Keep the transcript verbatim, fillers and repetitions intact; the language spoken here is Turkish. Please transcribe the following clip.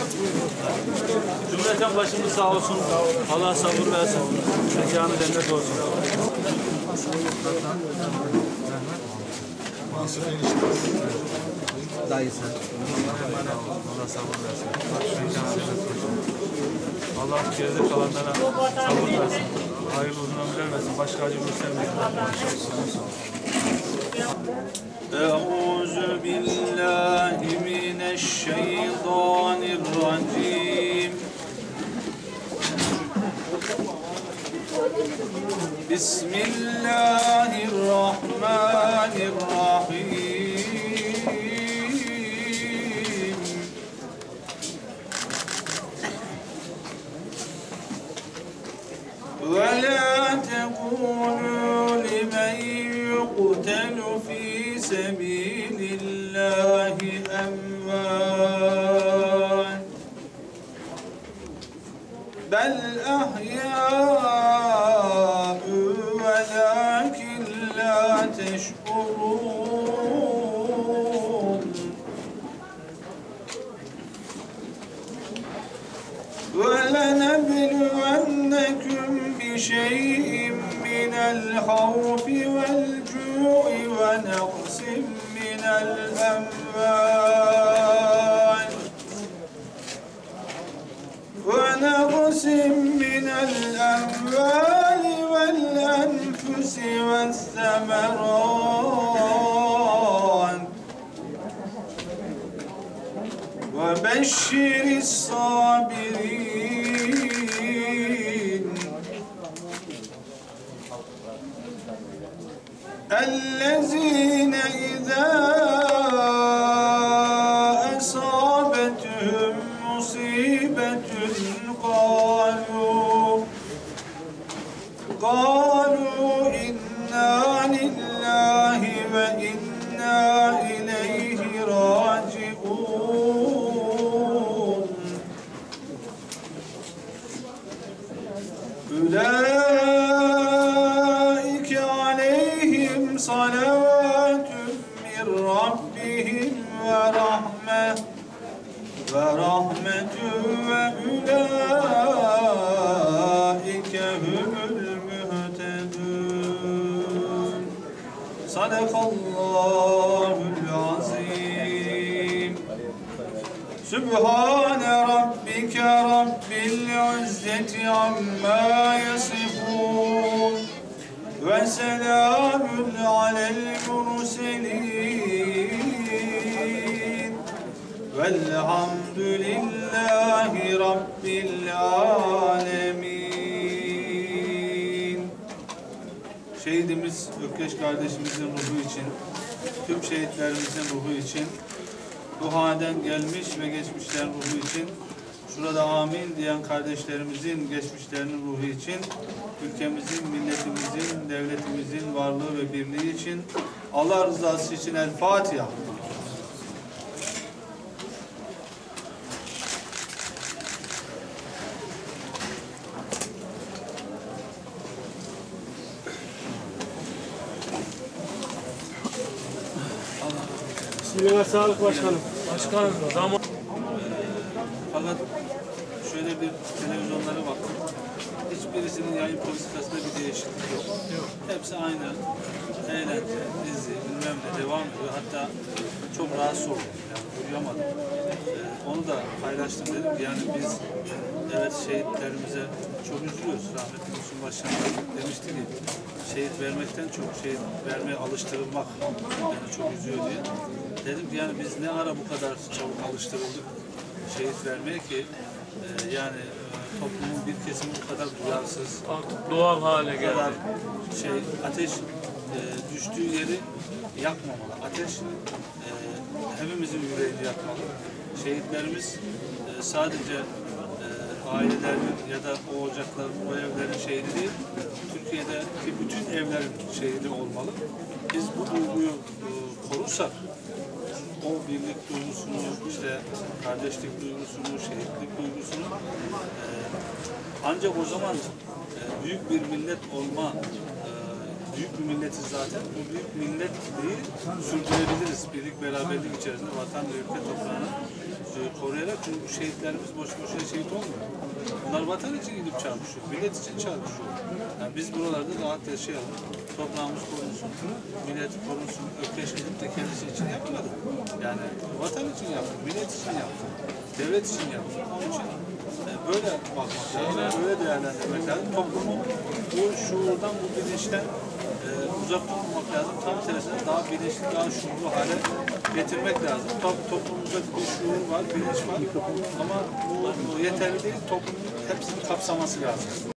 Cümleten başımız sağ olsun. Allah sabır versin. Mekanı cennet olsun. Mansur enişte. Dayısı. Allah sabır versin. Mekanı cennet olsun. Allah geride kalanlara sabır versin. Hayırlı uzun ömürler versin. Başka acı göstermesin. Euzu billahi mineşşeytanirracim. Bismillahirrahmanirrahim. Ve la tekûnû limen yuqtelu fî sebilillâhi emvât bel ahyâ'u velâkin lâ teş'urûn. Ve lenebluvennekum bişey'in minel havfi vel cû'i ve naqsim minel emvâl ve naqsim minel emvâli vel enfusi vessemerât ve beşşiris sabirin اَلَّذ۪ينَ اِذَا أَصَابَتْهُمْ مُصِيبَةٌ قَالُوا قَالُوا اِنَّا لِلّٰهِ وَاِنَّا اِلَيْهِ رَاجِعُونَ. اُولَٰئِكَ عَلَيْهِمْ صَلَوَاتٌ مِّن رَّبِّهِمْ وَرَحْمَةٌ وَرَحْمَةٌ وَأُولَٰئِكَ هُمُ الْمُهْتَدُونَ. Sadakallahul azim. Sübhane rabbike rabbil izzeti amma yasifun ve selamun alel murselin velhamdülillahi rabbil alemin. Şehidimiz Ökkeş kardeşimizin ruhu için, tüm şehitlerimizin ruhu için, bu halden gelmiş ve geçmişlerin ruhu için, şurada amin diyen kardeşlerimizin geçmişlerinin ruhu için, ülkemizin, milletimizin, devletimizin varlığı ve birliği için, Allah rızası için El Fatiha. Bismillah, sağlık başkanım. Başkanım, zaman... Fakat şöyle bir televizyonlara baktım. Hiçbirisinin yayın politikasında bir değişiklik yok. Yok. Hepsi aynı. Eğlence, dizi, bilmem ne devam ediyor. Hatta çok rahatsız oldum. Yani uyuyamadım. Ee, onu da paylaştım dedim. Yani biz evet şehitlerimize çok üzülüyoruz. Rahmetli Müslüm Başkanım demişti ki şehit vermekten çok şehit vermeye alıştırılmak yani çok üzüyor diye. Dedim ki yani biz ne ara bu kadar çabuk alıştırıldık şehit vermeye ki e, yani e, toplumun bir kesimi bu kadar duyarsız, Artık doğal hale geldi. kadar şey ateş e, düştüğü yeri yakmamalı. Ateş e, hepimizin yüreğini yakmalı. Şehitlerimiz e, sadece e, ailelerinin ya da o ocakların, o evlerin şehidi değil, Türkiye'deki bütün evlerin şehidi olmalı. Biz bu duyguyu e, korursak, o birlik duygusunu, işte kardeşlik duygusunu, şehitlik duygusunu e, ancak o zaman e, büyük bir millet olma, e, büyük bir milletiz zaten, bu büyük milletliği sürdürebiliriz. Birlik, beraberlik içerisinde vatan ve ülke toprağını koruyarak, çünkü bu şehitlerimiz boş boşuna şehit olmuyor. Bunlar vatan için gidip çarpışıyor, millet için çarpışıyor. Yani biz buralarda rahat yaşayalım, toprağımız korunsun, millet korunsun, Ökkeş gidip de kendisi için yapmadı. Yani vatan için yaptı, millet için yaptı, devlet için yaptı. Onun için e, böyle bakmak lazım, böyle değerlendirmek lazım. Toplumu bu şuurdan, bu bilinçten e, uzak tutmamak lazım. Tam tersine daha bilinçli, daha şuurlu hale getirmek lazım. Tabii toplumumuzda bir şuur var, bilinç var ama bu, bu yeterli değil. Toplumun hepsini kapsaması lazım.